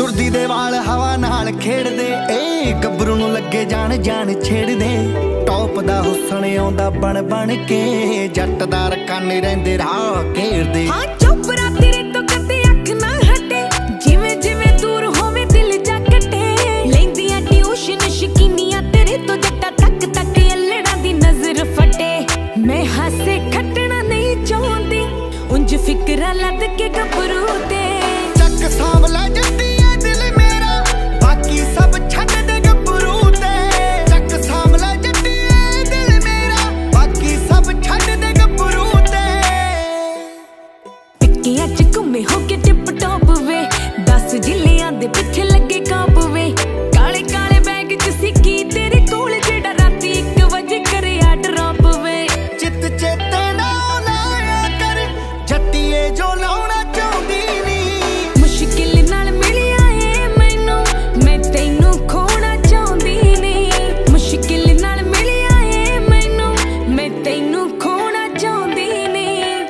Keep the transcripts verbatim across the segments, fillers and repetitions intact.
तुरदी दे वाल हवा नाल खेड़दे, ए गबरू नूं लगे जान जान छेड़दे। टॉप दा हुस्न आउंदा बन बन के, जट्टदार काने रहिंदे राह घेरदे। हां चोपरा तेरे तो कदे अख ना हटे, जिवें जिवें दूर होवे दिल जा कटे। लैंदियां ट्यूशन शकीनियां तेरे तो जट्टा तक तक अल्लड़ा दी नजर फटे। मैं हासे खटना नहीं चाहती, उंज फिकरा लद के गबरू ते। चक सांवला जट्टी है दिल मेरा, बाकी सब छड्ड दे गबरू ते। चक सांवला जट्टी है दिल मेरा, बाकी सब छड्ड दे गबरू ते। पिक्कियां च घुमे हो के टिप टॉप वे, दस जिलियां दे पिछे लगे काप वे। काले काले बैग च सिक्की तेरे कोल, जेड़ा राती इक वजे करिया ड्रॉप वे। चित चेते ना लाया कर, जट्टीए जो लाउणा चाहुंदी नी। मुश्किल नाल मिलिया ए मैनू, मैं तैनू खोना चाहुंदी नी। मुश्किल नाल मिलिया ए मैनू, मैं तैनू खोना चाहुंदी नी।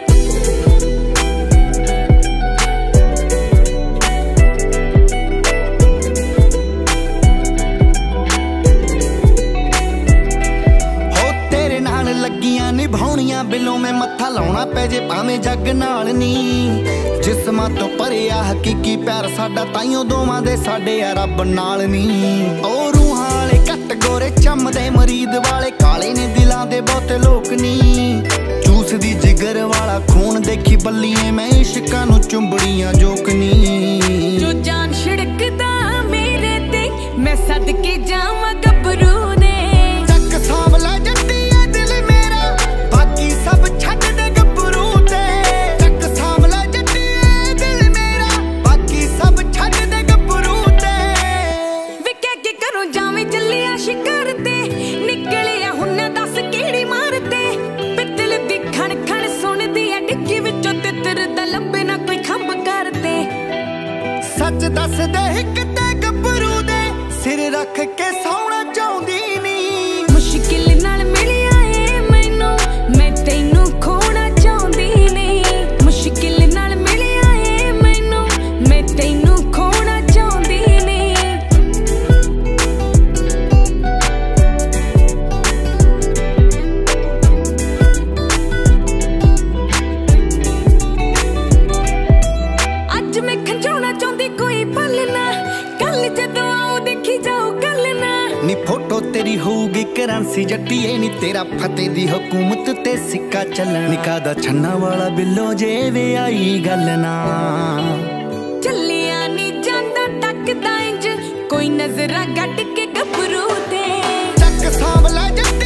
हो तेरे नाल लगियां निभाउणियां बिलों मैं मत्था लाउणा पै जे भावें जग नाल नी। जिस्मां तो परे आ हकीकी प्यार साडा, ताइयों दोवां दे साडे आ रब नाल नी। ओ रूहां वाले घट गोरे चमदे, मरीद वाले काले ने दिलां दे बहुते लोक नी। जूस दी जिगर वाला खून देखी बल्लिए, मैं इश्कां नूं चुंबड़ियां जोकनी। जो जान छिड़कदा मेरे ते, मैं सदके जावां गबरू ने। चक सांवला जट्टी है दिल मेरा, बाकी सब छड्ड दे गबरू ते। चक सांवला जट्टी है दिल मेरा, बाकी सब छड्ड दे गबरू ते। वे कह के करूं जावें चलिया शिकार ते, निकलिया हुन्ना दस केड़ी मारते। पित्तल दी खण खण सुनदी ऐ डिग्गी विचों, तितर दा लंबे ना कोई खंभ करते। सच दस दे हिक ते गबरू दे, सिर रख के सौना चाहुंदी नी। मुश्किल नाल मिलिया ए मैनू, मैं तैनू खोना चाहुंदी नी। मुश्किल नाल मिलिया ए मैनू, मैं तैनू खोना चाहुंदी नी। अज मैं खंजाउणा चाहुंदी कोई पल ना, कल जदों आओ देखी जाओ कल ना। नी फोटो तेरी होऊगी करंसी जट्टीए नी, तेरा फतेह दी हुकूमत ते सिक्का चलन। निकाह दा छन्ना वाला बिल्लो जे वे आई गल ना। ਚੱਲਿਆ ਨੀ ਜਾਂਦਾ ਟੱਕਦਾ ਇੰਜ, ਕੋਈ ਨਜ਼ਰਾਂ ਗੱਡ ਕੇ ਗੱਭਰੂ ਤੇ। चक सांवला जट्टी